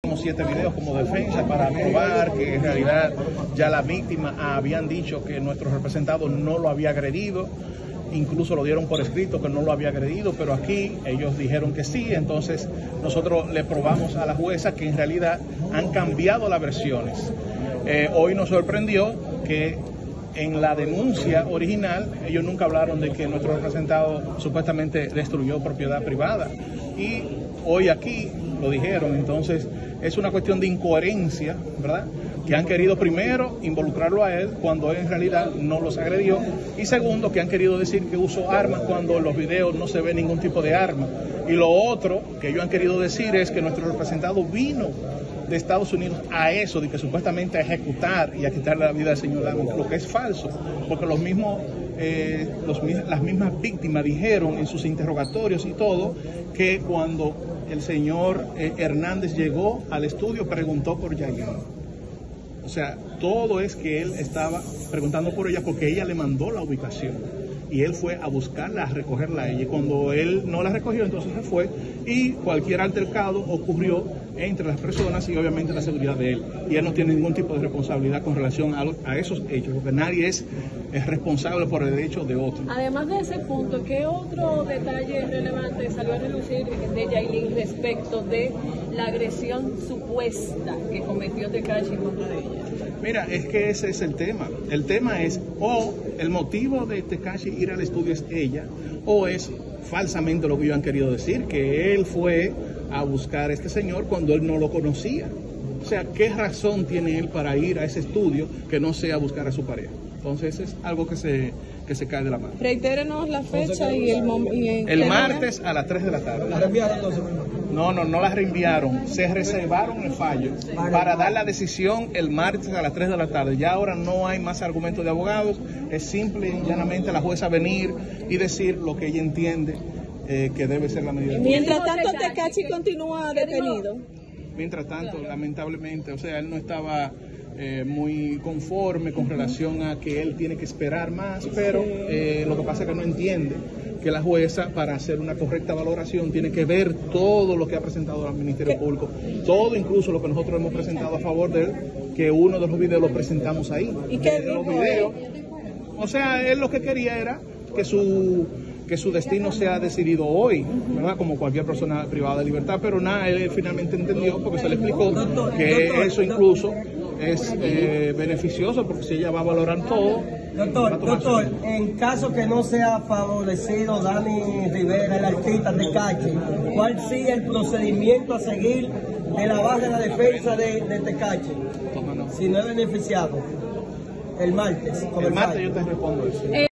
7 videos como defensa para probar que en realidad ya la víctima habían dicho que nuestro representado no lo había agredido, incluso lo dieron por escrito que no lo había agredido, pero aquí ellos dijeron que sí. Entonces nosotros le probamos a la jueza que en realidad han cambiado las versiones. Hoy nos sorprendió que en la denuncia original ellos nunca hablaron de que nuestro representado supuestamente destruyó propiedad privada, y hoy aquí lo dijeron. Entonces es una cuestión de incoherencia, ¿verdad? Que han querido primero involucrarlo a él cuando él en realidad no los agredió, y segundo que han querido decir que usó armas cuando en los videos no se ve ningún tipo de arma. Y lo otro que ellos han querido decir es que nuestro representado vino de Estados Unidos a eso, de que supuestamente a ejecutar y a quitarle la vida al señor Lagos, lo que es falso, porque las mismas víctimas dijeron en sus interrogatorios y todo que cuando el señor Hernández llegó al estudio preguntó por Yailin. O sea, todo es que él estaba preguntando por ella porque ella le mandó la ubicación y él fue a buscarla, a recogerla a ella. Y cuando él no la recogió, entonces se fue, y cualquier altercado ocurrió entre las personas y obviamente la seguridad de él. Y él no tiene ningún tipo de responsabilidad con relación a esos hechos, porque nadie es responsable por el hecho de otro. Además de ese punto, ¿qué otro detalle relevante salió a relucir de Yailin respecto de la agresión supuesta que cometió Tekashi contra ella? Mira, es que ese es el tema. El tema es, o el motivo de Tekashi ir al estudio es ella, o es falsamente lo que ellos han querido decir, que él fue a buscar a este señor cuando él no lo conocía. O sea, ¿qué razón tiene él para ir a ese estudio que no sea a buscar a su pareja? Entonces es algo que se cae de la mano. Reitérenos la fecha y el momento. El martes a las 3 de la tarde. ¿La reenviaron entonces? No la reenviaron. Se reservaron el fallo para dar la decisión el martes a las 3 de la tarde. Ya ahora no hay más argumentos de abogados. Es simple y llanamente la jueza venir y decir lo que ella entiende que debe ser la medida. Mientras tanto, Tekashi continúa detenido. Mientras tanto, lamentablemente, o sea, él no estaba muy conforme con relación a que él tiene que esperar más, pero lo que pasa es que no entiende que la jueza, para hacer una correcta valoración, tiene que ver todo lo que ha presentado el Ministerio Público, todo, incluso lo que nosotros hemos presentado a favor de él, que uno de los videos lo presentamos ahí. ¿Y qué los videos? O sea, él lo que quería era que su destino sea decidido hoy, ¿verdad? Como cualquier persona privada de libertad, pero nada, él finalmente entendió, porque se le explicó que eso incluso es beneficioso, porque si ella va a valorar todo. Doctor, en caso que no sea favorecido Dani Rivera, el artista Tekashi, ¿cuál sigue el procedimiento a seguir de la base de la defensa de Tekashi? Si no es beneficiado, el martes. El martes yo te respondo eso.